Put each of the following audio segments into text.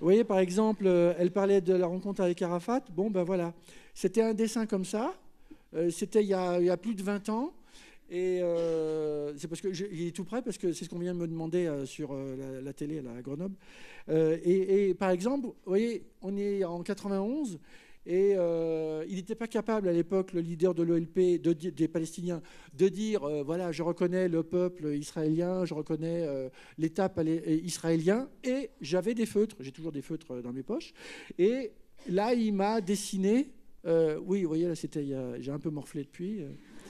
Vous voyez, par exemple, elle parlait de la rencontre avec Arafat. Bon, ben voilà. C'était un dessin comme ça. C'était il y a plus de 20 ans. Et c'est parce que il est tout prêt, parce que c'est ce qu'on vient de me demander sur la télé là, à Grenoble. Et par exemple, vous voyez, on est en 91 et il n'était pas capable à l'époque, le leader de l'OLP, des Palestiniens, de dire voilà, je reconnais le peuple israélien, je reconnais l'État israélien, et j'avais des feutres, j'ai toujours des feutres dans mes poches. Et là, il m'a dessiné. Oui, vous voyez, là, j'ai un peu morflé depuis.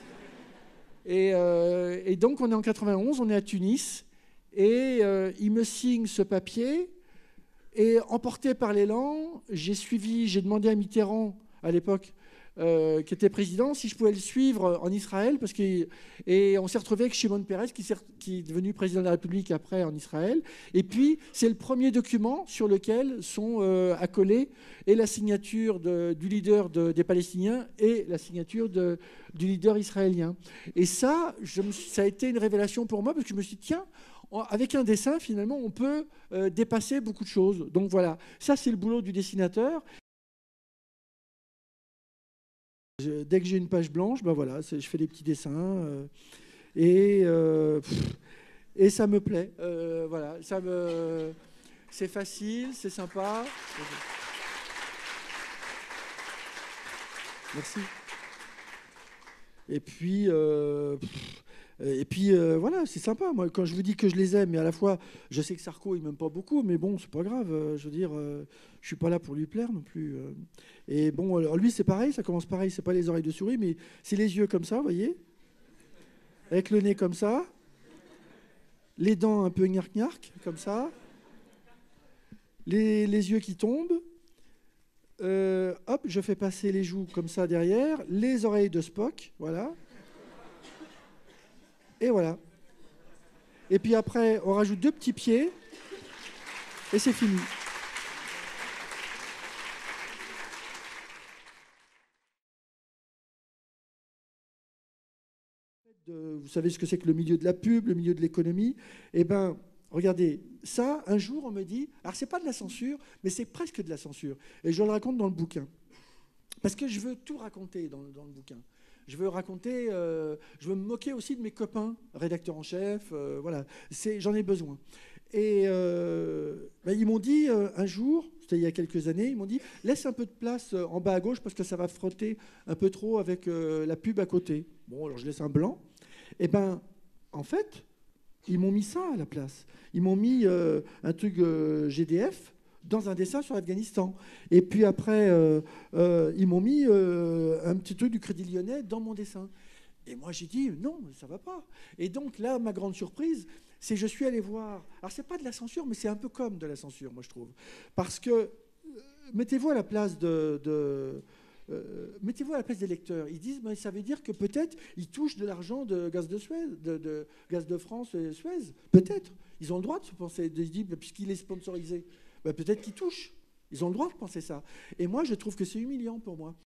Et donc, on est en 91, on est à Tunis, et il me signe ce papier, et emporté par l'élan, j'ai demandé à Mitterrand, à l'époque, qui était président, si je pouvais le suivre en Israël, et on s'est retrouvé avec Shimon Peres, qui est devenu président de la République après en Israël. Et puis, c'est le premier document sur lequel sont accolés et la signature du leader des Palestiniens et la signature du leader israélien. Et ça a été une révélation pour moi, parce que je me suis dit, tiens, avec un dessin, finalement, on peut dépasser beaucoup de choses. Donc voilà, ça c'est le boulot du dessinateur. Dès que j'ai une page blanche, ben voilà, je fais des petits dessins et, et ça me plaît. Voilà, c'est facile, c'est sympa. Merci. Et puis, voilà, c'est sympa. Moi, quand je vous dis que je les aime, mais à la fois, je sais que Sarko, il m'aime pas beaucoup, mais bon, c'est pas grave. Je veux dire, je suis pas là pour lui plaire non plus. Et bon, alors lui, c'est pareil, ça commence pareil. C'est pas les oreilles de souris, mais c'est les yeux comme ça, vous voyez, avec le nez comme ça, les dents un peu gnarc-gnarc, comme ça, les yeux qui tombent. Hop, je fais passer les joues comme ça derrière, les oreilles de Spock, voilà. Et voilà. Et puis après, on rajoute 2 petits pieds et c'est fini. Vous savez ce que c'est que le milieu de la pub, le milieu de l'économie. Eh bien, regardez, ça, un jour, on me dit, alors c'est pas de la censure, mais c'est presque de la censure. Et je le raconte dans le bouquin. Parce que je veux tout raconter dans le bouquin. Je veux raconter, je veux me moquer aussi de mes copains, rédacteurs en chef, voilà. J'en ai besoin. Et ben, ils m'ont dit un jour, c'était il y a quelques années, ils m'ont dit laisse un peu de place en bas à gauche parce que ça va frotter un peu trop avec la pub à côté. Bon, alors je laisse un blanc. Et ben, en fait, ils m'ont mis ça à la place. Ils m'ont mis un truc GDF dans un dessin sur l'Afghanistan. Et puis après, ils m'ont mis un petit truc du Crédit Lyonnais dans mon dessin. Et moi, j'ai dit, non, ça va pas. Et donc là, ma grande surprise, c'est que je suis allé voir. Alors, c'est pas de la censure, mais c'est un peu comme de la censure, moi, je trouve. Parce que, mettez-vous à la place mettez-vous à la place des lecteurs. Ils disent, mais ça veut dire que peut-être ils touchent de l'argent de Gaz de Suez, de Gaz de France et Suez. Peut-être. Ils ont le droit de se penser, de se dire, puisqu'il est sponsorisé, ben, peut-être qu'ils touchent. Ils ont le droit de penser ça. Et moi, je trouve que c'est humiliant pour moi.